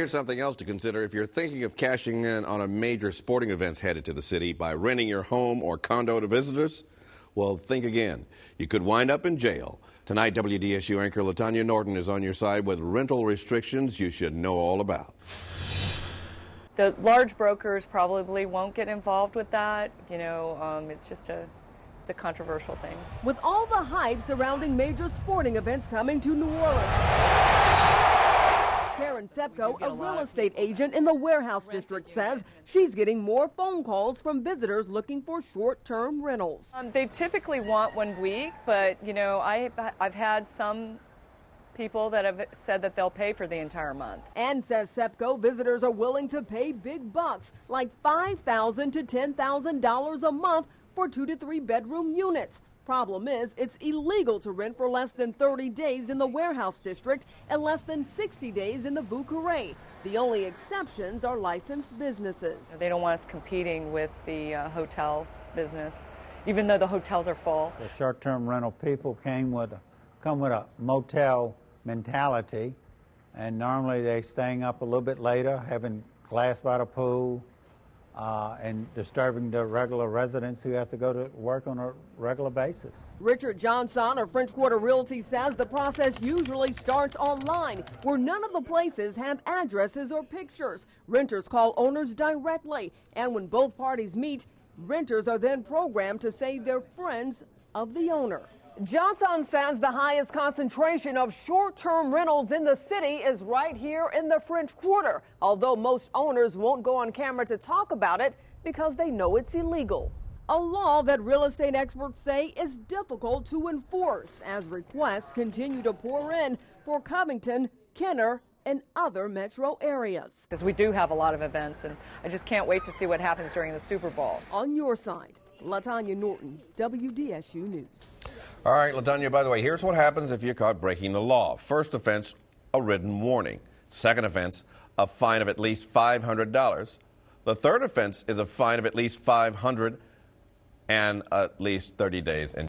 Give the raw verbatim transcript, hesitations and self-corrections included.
Here's something else to consider if you're thinking of cashing in on a major sporting events headed to the city by renting your home or condo to visitors. Well, think again. You could wind up in jail. Tonight, W D S U anchor LaTanya Norton is on your side with rental restrictions you should know all about. The large brokers probably won't get involved with that. You know, um, it's just a, it's a controversial thing. With all the hype surrounding major sporting events coming to New Orleans, Karen Sepko, a real estate agent in the Warehouse District, says she's getting more phone calls from visitors looking for short-term rentals. Um, they typically want one week, but, you know, I, I've had some people that have said that they'll pay for the entire month. And says Sepko, visitors are willing to pay big bucks, like five thousand to ten thousand dollars a month for two to three bedroom units. Problem is, it's illegal to rent for less than thirty days in the Warehouse District and less than sixty days in the Vieux Carré. The only exceptions are licensed businesses. They don't want us competing with the uh, hotel business, even though the hotels are full. The short-term rental people came with, come with a motel mentality, and normally they're staying up a little bit later, having glass by the pool, Uh, and disturbing the regular residents who have to go to work on a regular basis. Richard Johnson of French Quarter Realty says the process usually starts online, where none of the places have addresses or pictures. Renters call owners directly, and when both parties meet, renters are then programmed to say they're friends of the owner. Johnson says the highest concentration of short-term rentals in the city is right here in the French Quarter, although most owners won't go on camera to talk about it because they know it's illegal. A law that real estate experts say is difficult to enforce as requests continue to pour in for Covington, Kenner, and other metro areas. Because we do have a lot of events, and I just can't wait to see what happens during the Super Bowl. On your side, LaTanya Norton, W D S U News. All right, LaTanya, by the way, here's what happens if you're caught breaking the law. First offense, a written warning. Second offense, a fine of at least five hundred dollars. The third offense is a fine of at least five hundred dollars and at least thirty days in